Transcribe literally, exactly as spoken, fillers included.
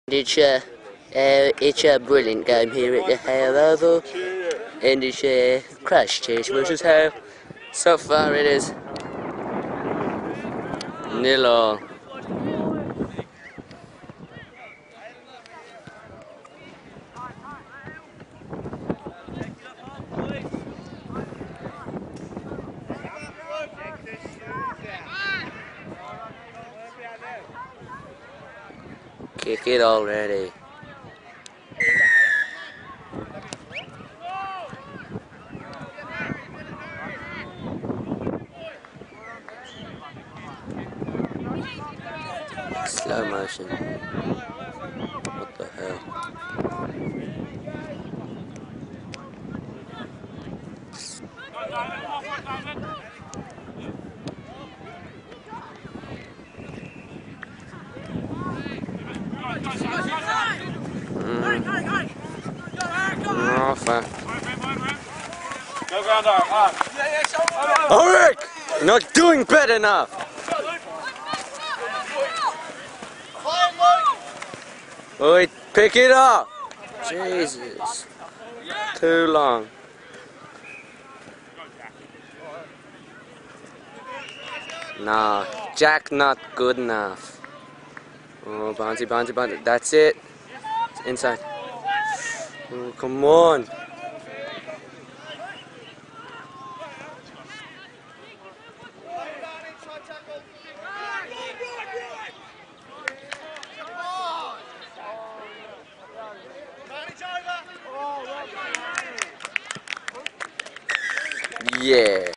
It's a, uh, it's a brilliant game here at the Hale Oval, and it's uh, Christchurch versus Hale. So far it is nil all. Kick it already. Slow motion. What the hell? Mm. Oh, fuck. Ulrich! You're not doing bad enough! Wait, pick it up! Jesus. Too long. Nah, Jack not good enough. Oh, bouncy, bouncy, bouncy. That's it. It's inside. Oh, come on. Yeah.